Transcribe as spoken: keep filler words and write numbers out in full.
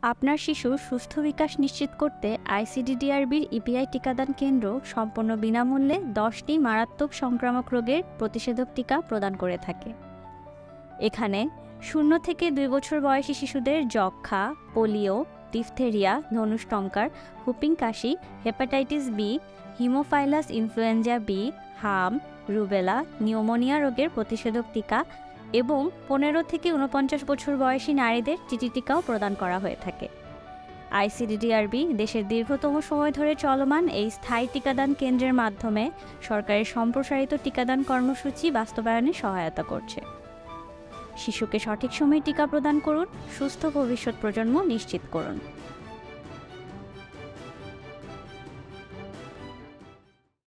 আপনার শিশুর সুস্থ বিকাশ নিশ্চিত করতে আইসিডিডিআরবির ইপিআই টিকাদান কেন্দ্র সম্পূর্ণ বিনামূল্যে দশটি মারাত্মক সংক্রামক রোগের প্রতিষেধক টিকা প্রদান করে থাকে। এখানে শূন্য থেকে দুই বছর বয়সী শিশুদের যক্ষ্মা, পোলিও, ডিফথেরিয়া, ধনুষ্টঙ্কার, হুপিং কাশি, hepatitis B, haemophilus influenza B, হাম, রুবেলা, নিউমোনিয়া রোগের প্রতিষেধক টিকা এবং পনেরো থেকে ঊনপঞ্চাশ বছর বয়সী নারীদের টিটি টিকাও প্রদান করা হয়ে থাকে। আইসিডিডিআরবি দেশের দীর্ঘতম সময় ধরে চলমান এই স্থায়ী টিকাদান কেন্দ্রের মাধ্যমে সরকারের সম্প্রসারিত টিকাদান কর্মসূচি বাস্তবায়নে সহায়তা করছে। শিশুকে সঠিক সময়ে টিকা প্রদান করুন, সুস্থ ভবিষ্যৎ প্রজন্ম নিশ্চিত করুন।